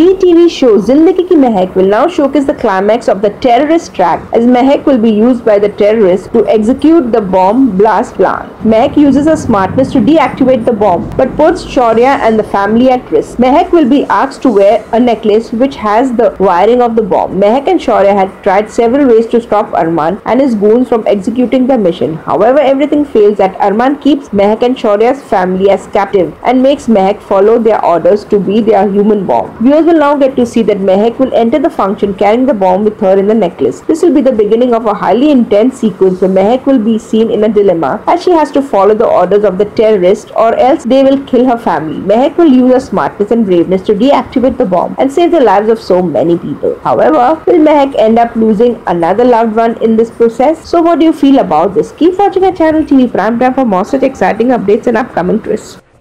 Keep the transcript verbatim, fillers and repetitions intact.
Zee T V show Zindagi Ki Mehak will now showcase the climax of the terrorist track, as Mehak will be used by the terrorists to execute the bomb blast plan. Mehak uses her smartness to deactivate the bomb, but puts Shaurya and the family at risk. Mehak will be asked to wear a necklace which has the wiring of the bomb. Mehak and Shaurya had tried several ways to stop Arman and his goons from executing the mission. However, everything fails as Arman keeps Mehak and Shaurya's family as captive and makes Mehak follow their orders to be their human bomb. Viewers will now get to see that Mehak will enter the function carrying the bomb with her in the necklace. This will be the beginning of a highly intense sequence where Mehak will be seen in a dilemma as she has to follow the orders of the terrorists or else they will kill her family. Mehak will use her smartness and braveness to deactivate the bomb and save the lives of so many people. However, will Mehak end up losing another loved one in this process? So what do you feel about this? Keep watching our channel T V Prime Time for more such exciting updates and upcoming twists.